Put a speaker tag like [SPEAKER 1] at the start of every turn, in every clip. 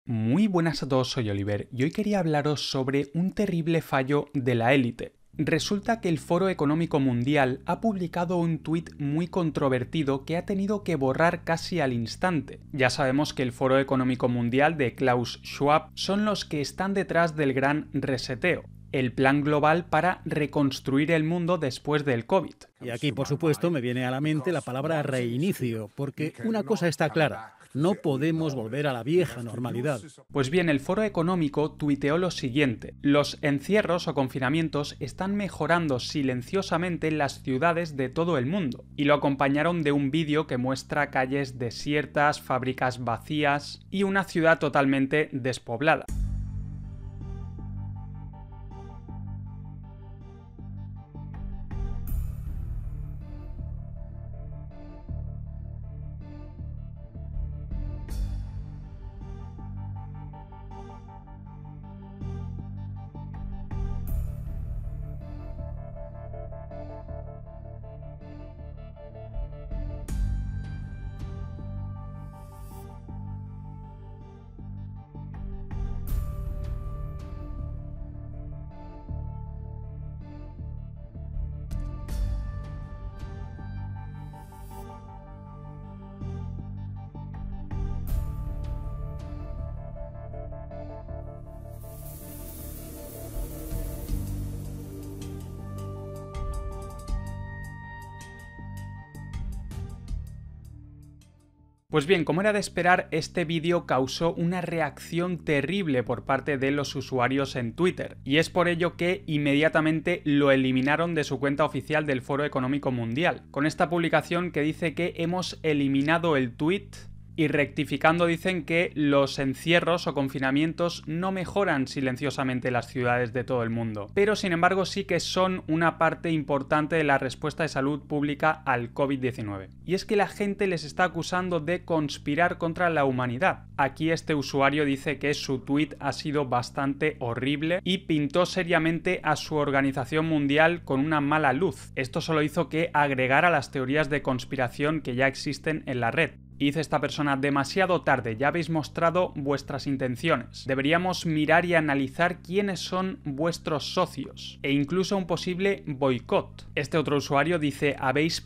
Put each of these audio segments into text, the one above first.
[SPEAKER 1] Muy buenas a todos, soy Oliver y hoy quería hablaros sobre un terrible fallo de la élite. Resulta que el Foro Económico Mundial ha publicado un tuit muy controvertido que ha tenido que borrar casi al instante. Ya sabemos que el Foro Económico Mundial de Klaus Schwab son los que están detrás del gran reseteo, el plan global para reconstruir el mundo después del COVID.
[SPEAKER 2] Y aquí, por supuesto, me viene a la mente la palabra reinicio, porque una cosa está clara: no podemos volver a la vieja normalidad.
[SPEAKER 1] Pues bien, el Foro Económico tuiteó lo siguiente: los encierros o confinamientos están mejorando silenciosamente en las ciudades de todo el mundo, y lo acompañaron de un vídeo que muestra calles desiertas, fábricas vacías y una ciudad totalmente despoblada. Pues bien, como era de esperar, este vídeo causó una reacción terrible por parte de los usuarios en Twitter, y es por ello que inmediatamente lo eliminaron de su cuenta oficial del Foro Económico Mundial, con esta publicación que dice que hemos eliminado el tweet. Y rectificando dicen que los encierros o confinamientos no mejoran silenciosamente las ciudades de todo el mundo, pero sin embargo sí que son una parte importante de la respuesta de salud pública al COVID-19. Y es que la gente les está acusando de conspirar contra la humanidad. Aquí este usuario dice que su tuit ha sido bastante horrible y pintó seriamente a su organización mundial con una mala luz. Esto solo hizo que agregara las teorías de conspiración que ya existen en la red. Y dice esta persona: demasiado tarde, ya habéis mostrado vuestras intenciones. Deberíamos mirar y analizar quiénes son vuestros socios e incluso un posible boicot. Este otro usuario dice: habéis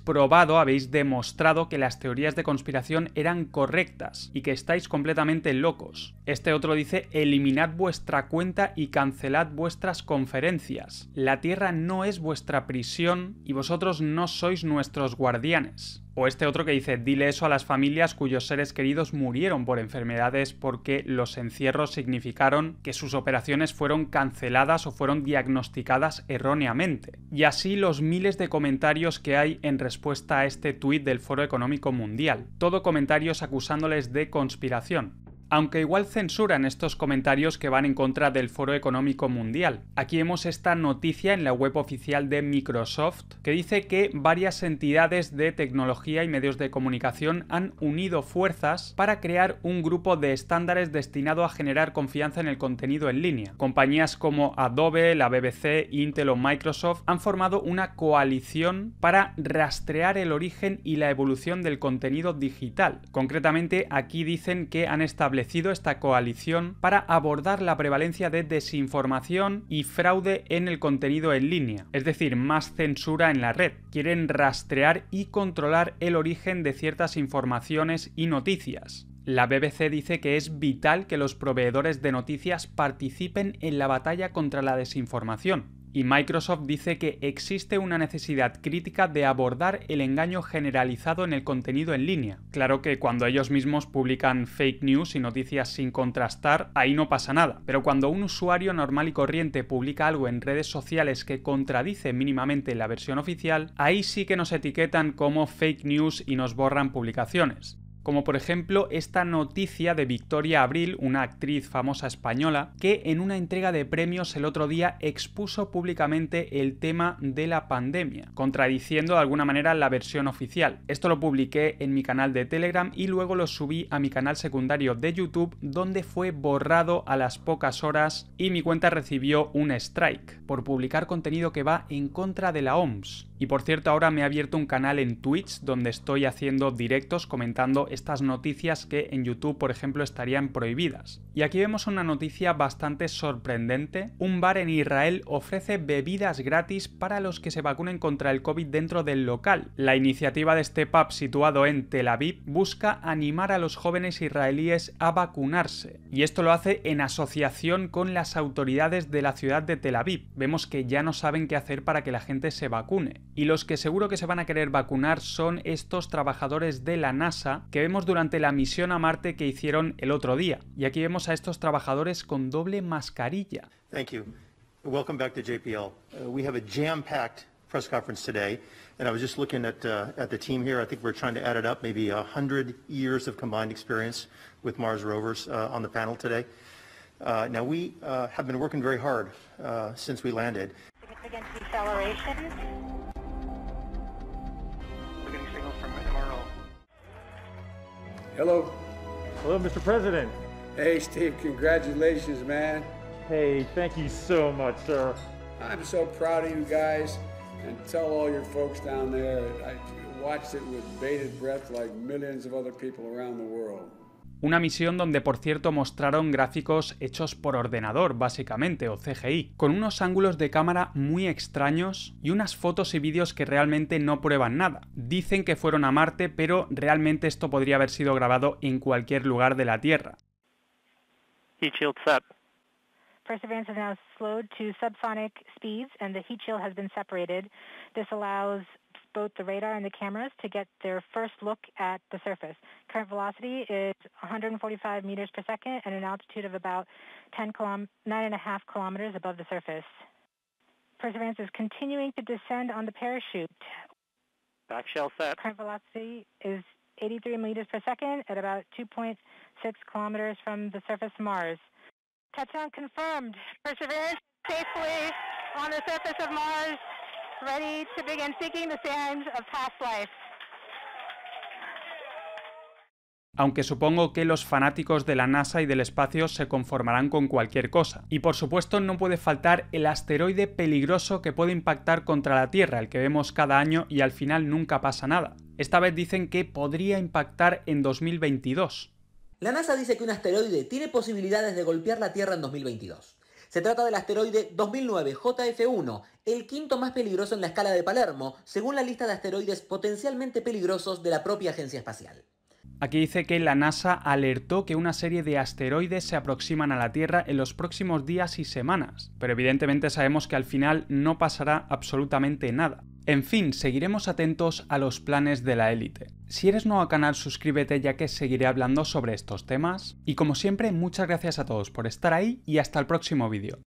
[SPEAKER 1] demostrado que las teorías de conspiración eran correctas y que estáis completamente locos. Este otro dice: eliminad vuestra cuenta y cancelad vuestras conferencias. La Tierra no es vuestra prisión y vosotros no sois nuestros guardianes. O este otro que dice: dile eso a las familias cuyos seres queridos murieron por enfermedades porque los encierros significaron que sus operaciones fueron canceladas o fueron diagnosticadas erróneamente. Y así los miles de comentarios que hay en respuesta a este tuit del Foro Económico Mundial. Todo comentarios acusándoles de conspiración. Aunque igual censuran estos comentarios que van en contra del Foro Económico Mundial. Aquí vemos esta noticia en la web oficial de Microsoft que dice que varias entidades de tecnología y medios de comunicación han unido fuerzas para crear un grupo de estándares destinado a generar confianza en el contenido en línea. Compañías como Adobe, la BBC, Intel o Microsoft han formado una coalición para rastrear el origen y la evolución del contenido digital. Concretamente, aquí dicen que han establecido esta coalición para abordar la prevalencia de desinformación y fraude en el contenido en línea, es decir, más censura en la red. Quieren rastrear y controlar el origen de ciertas informaciones y noticias. La BBC dice que es vital que los proveedores de noticias participen en la batalla contra la desinformación. Y Microsoft dice que existe una necesidad crítica de abordar el engaño generalizado en el contenido en línea. Claro que cuando ellos mismos publican fake news y noticias sin contrastar, ahí no pasa nada. Pero cuando un usuario normal y corriente publica algo en redes sociales que contradice mínimamente la versión oficial, ahí sí que nos etiquetan como fake news y nos borran publicaciones. Como por ejemplo esta noticia de Victoria Abril, una actriz famosa española, que en una entrega de premios el otro día expuso públicamente el tema de la pandemia, contradiciendo de alguna manera la versión oficial. Esto lo publiqué en mi canal de Telegram y luego lo subí a mi canal secundario de YouTube, donde fue borrado a las pocas horas y mi cuenta recibió un strike por publicar contenido que va en contra de la OMS. Y por cierto, ahora me he abierto un canal en Twitch donde estoy haciendo directos comentando estas noticias que en YouTube, por ejemplo, estarían prohibidas. Y aquí vemos una noticia bastante sorprendente. Un bar en Israel ofrece bebidas gratis para los que se vacunen contra el COVID dentro del local. La iniciativa de este pub situado en Tel Aviv busca animar a los jóvenes israelíes a vacunarse. Y esto lo hace en asociación con las autoridades de la ciudad de Tel Aviv. Vemos que ya no saben qué hacer para que la gente se vacune. Y los que seguro que se van a querer vacunar son estos trabajadores de la NASA que vemos durante la misión a Marte que hicieron el otro día. Y aquí vemos a estos trabajadores con doble mascarilla.
[SPEAKER 3] Thank you. Welcome back to JPL. We have a jam-packed press conference today, and I was just looking at the team here. I think we're trying to add it up, maybe 100 years of combined experience with Mars rovers on the panel today. Now we have been working very hard since we landed.
[SPEAKER 4] Significant deceleration.
[SPEAKER 3] We're getting signals from MRO.
[SPEAKER 5] Hello.
[SPEAKER 6] Hello, Mr. President.
[SPEAKER 5] Hey, Steve, congratulations, man.
[SPEAKER 6] Hey, thank you so much, sir.
[SPEAKER 5] I'm so proud of you guys, and tell all your folks down there, I watched it with bated breath like millions of other people around the world.
[SPEAKER 1] Una misión donde, por cierto, mostraron gráficos hechos por ordenador, básicamente, o CGI, con unos ángulos de cámara muy extraños y unas fotos y vídeos que realmente no prueban nada. Dicen que fueron a Marte, pero realmente esto podría haber sido grabado en cualquier lugar de la Tierra.
[SPEAKER 7] Heat shield set.
[SPEAKER 4] Perseverance has now slowed to subsonic speeds and the heat shield has been separated. This allows both the radar and the cameras to get their first look at the surface. Current velocity is 145 meters per second at an altitude of about 9.5 kilometers above the surface. Perseverance is continuing to descend on the parachute.
[SPEAKER 7] Back shell set.
[SPEAKER 4] Current velocity is 83 meters per second at about 2.6 kilometers from the surface of Mars. Touchdown confirmed. Perseverance safely on the surface of Mars, ready to begin seeking the signs of past life.
[SPEAKER 1] Aunque supongo que los fanáticos de la NASA y del espacio se conformarán con cualquier cosa. Y por supuesto no puede faltar el asteroide peligroso que puede impactar contra la Tierra, el que vemos cada año y al final nunca pasa nada. Esta vez dicen que podría impactar en 2022.
[SPEAKER 8] La NASA dice que un asteroide tiene posibilidades de golpear la Tierra en 2022. Se trata del asteroide 2009 JF1, el quinto más peligroso en la escala de Palermo, según la lista de asteroides potencialmente peligrosos de la propia agencia espacial.
[SPEAKER 1] Aquí dice que la NASA alertó que una serie de asteroides se aproximan a la Tierra en los próximos días y semanas, pero evidentemente sabemos que al final no pasará absolutamente nada. En fin, seguiremos atentos a los planes de la élite. Si eres nuevo al canal, suscríbete ya que seguiré hablando sobre estos temas. Y como siempre, muchas gracias a todos por estar ahí y hasta el próximo vídeo.